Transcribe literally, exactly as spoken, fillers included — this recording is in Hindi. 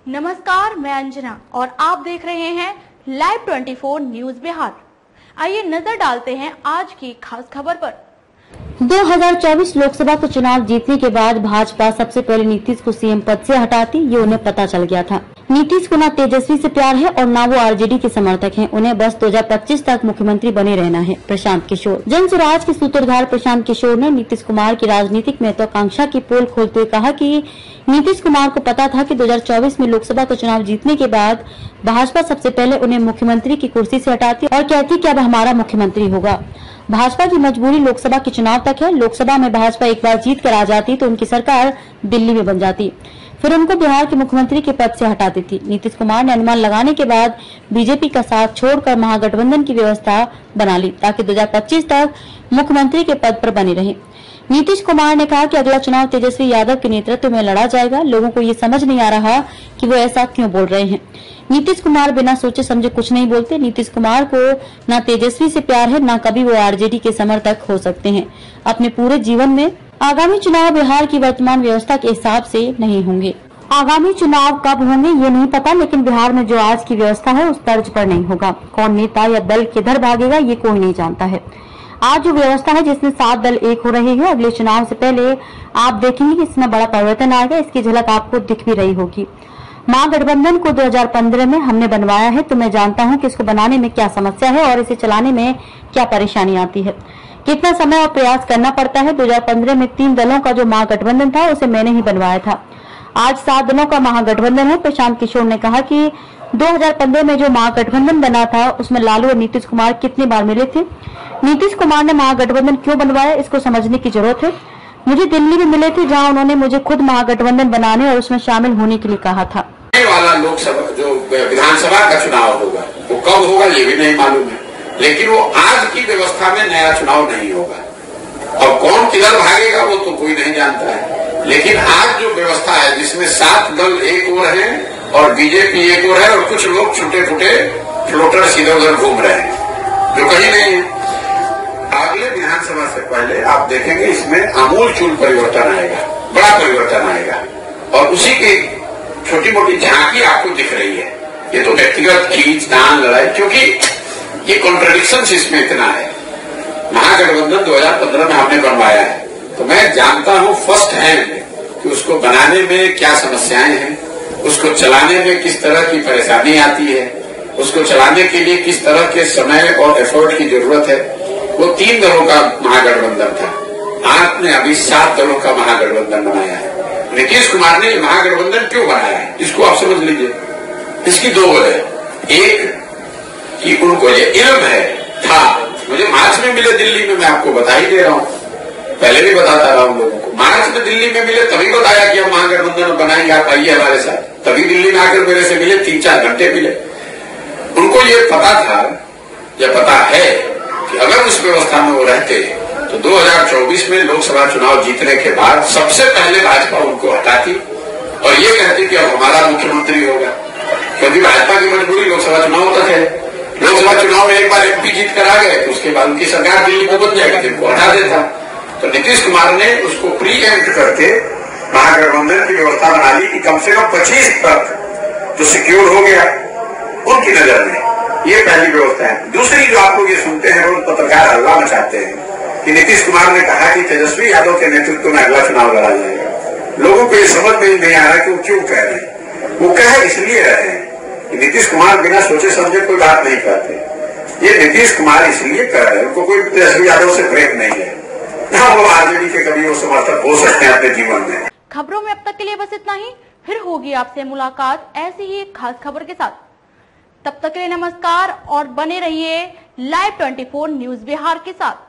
नमस्कार, मैं अंजना और आप देख रहे हैं लाइव चौबीस न्यूज बिहार। आइए नजर डालते हैं आज की खास खबर पर। दो हज़ार चौबीस लोकसभा को चुनाव जीतने के बाद भाजपा सबसे पहले नीतीश को सीएम पद से हटाती, ये उन्हें पता चल गया था। नीतीश को न तेजस्वी से प्यार है और न वो आरजेडी के समर्थक हैं। उन्हें बस दो हज़ार पच्चीस तक मुख्यमंत्री बने रहना है। प्रशांत किशोर जन स्वराज के सूत्रधार प्रशांत किशोर ने नीतीश कुमार की राजनीतिक महत्वाकांक्षा की पोल खोलते हुए कहा कि नीतीश कुमार को पता था कि दो हज़ार चौबीस में लोकसभा का चुनाव जीतने के बाद भाजपा सबसे पहले उन्हें मुख्यमंत्री की कुर्सी से हटाती और कहती कि अब हमारा मुख्यमंत्री होगा। भाजपा की मजबूरी लोकसभा के चुनाव तक है। लोकसभा में भाजपा एक बार जीत कर आ जाती तो उनकी सरकार दिल्ली में बन जाती, फिर उनको बिहार के मुख्यमंत्री के पद से हटाती थी। नीतीश कुमार ने अनुमान लगाने के बाद बीजेपी का साथ छोड़कर महागठबंधन की व्यवस्था बना ली ताकि दो हज़ार पच्चीस तक मुख्यमंत्री के पद पर बने रहे। नीतीश कुमार ने कहा कि अगला चुनाव तेजस्वी यादव के नेतृत्व में लड़ा जाएगा। लोगों को ये समझ नहीं आ रहा कि वो ऐसा क्यों बोल रहे हैं। नीतीश कुमार बिना सोचे समझे कुछ नहीं बोलते। नीतीश कुमार को न तेजस्वी से प्यार है, न कभी वो आरजेडी के समर्थक हो सकते हैं। अपने पूरे जीवन में आगामी चुनाव बिहार की वर्तमान व्यवस्था के हिसाब से नहीं होंगे। आगामी चुनाव कब होंगे ये नहीं पता, लेकिन बिहार में जो आज की व्यवस्था है उस तर्ज पर नहीं होगा। कौन नेता या दल किधर भागेगा ये कोई नहीं जानता है। आज जो व्यवस्था है जिसमें सात दल एक हो रहे हैं, अगले चुनाव से पहले आप देखेंगे कि इसमें बड़ा परिवर्तन आएगा। इसकी झलक आपको दिख भी रही होगी। महागठबंधन को दो हज़ार पंद्रह में हमने बनवाया है, तो मैं जानता हूं कि इसको बनाने में क्या समस्या है और इसे चलाने में क्या परेशानी आती है, कितना समय और प्रयास करना पड़ता है। दो हज़ार पंद्रह में तीन दलों का जो महागठबंधन था उसे मैंने ही बनवाया था। आज सात दलों का महागठबंधन है। प्रशांत किशोर ने कहा कि दो हज़ार पंद्रह में जो महागठबंधन बना था उसमें लालू और नीतीश कुमार कितनी बार मिले थे। नीतीश कुमार ने महागठबंधन क्यों बनवाया इसको समझने की जरूरत है। मुझे दिल्ली में मिले थे जहां उन्होंने मुझे खुद महागठबंधन बनाने और उसमें शामिल होने के लिए कहा था। वाला लोकसभा जो विधानसभा का चुनाव होगा वो कब होगा ये भी नहीं मालूम है, लेकिन वो आज की व्यवस्था में नया चुनाव नहीं होगा। और कौन किधर भागेगा वो तो कोई नहीं जानता है, लेकिन आज जो व्यवस्था है जिसमें सात दल एक ओर है और बीजेपी एक ओर है और कुछ लोग छोटे छोटे फ्लोटर्स इधर उधर घूम रहे हैं जो कहीं नहीं है। अगले विधानसभा से पहले आप देखेंगे इसमें आमूल चूल परिवर्तन आएगा, बड़ा परिवर्तन आएगा और उसी की छोटी मोटी झांकी आपको दिख रही है। ये तो व्यक्तिगत खींचतान लड़ाई, क्योंकि ये कॉन्ट्रडिक्शन इसमें इतना है। महागठबंधन दो हज़ार पंद्रह में हमने बनवाया है, तो मैं जानता हूं फर्स्ट हैंड कि उसको बनाने में क्या समस्याएं हैं, उसको चलाने में किस तरह की परेशानी आती है, उसको चलाने के लिए किस तरह के समय और एफर्ट की जरूरत है। वो तीन दलों का महागठबंधन था, आपने अभी सात दलों का महागठबंधन बनाया है। नीतीश कुमार ने महागठबंधन क्यों बनाया है इसको आप समझ लीजिए। इसकी दो वजह, एक कि उनको ये इल्म है था, मुझे मार्च में मिले दिल्ली में, मैं आपको बता ही दे रहा हूं, पहले भी बताता रहा हूं लोगों को। मार्च में दिल्ली में मिले तभी बताया कि हम महागठबंधन बनाएंगे, आप आइए हमारे साथ। तभी दिल्ली में आकर मेरे से मिले, तीन चार घंटे मिले। उनको ये पता था या पता है कि अगर उस व्यवस्था में वो रहते तो दो हज़ार चौबीस में लोकसभा चुनाव जीतने के बाद सबसे पहले भाजपा उनको हटाती और ये कहती कि अब हमारा मुख्यमंत्री होगा, क्योंकि भाजपा की मजबूरी लोकसभा चुनाव तक है। लोकसभा चुनाव में एक बार एमपी जीत कर आ गए तो उसके बाद उनकी सरकार दिल्ली में बन जाएगी, जिनको हटा देता। तो नीतीश कुमार ने उसको प्री एम्प्ट करके महागठबंधन की व्यवस्था बना ली कि कम से कम पच्चीस तक जो सिक्योर हो गया उनकी नजर में। ये पहली व्यवस्था है। दूसरी जो आप लोग ये सुनते हैं रोज पत्रकार हल्ला मचाते हैं कि नीतीश कुमार ने कहा कि तेजस्वी यादव के नेतृत्व में अगला चुनाव लड़ा जाएगा। लोगों को ये समझ में नहीं आ रहा कि वो क्यों कह रहे हैं। वो कह इसलिए रहे हैं कि नीतीश कुमार बिना सोचे समझे कोई बात नहीं करते। ये नीतीश कुमार इसलिए कह रहे हैं, उनको कोई तेजस्वी यादव से प्रेम नहीं है। हाँ, वो आरजेडी के कभी वो समर्थक हो सकते हैं अपने जीवन में। खबरों में अब तक के लिए बस इतना ही, फिर होगी आपसे मुलाकात ऐसी ही एक खास खबर के साथ। तब तक के लिए नमस्कार और बने रहिए लाइव चौबीस न्यूज बिहार के साथ।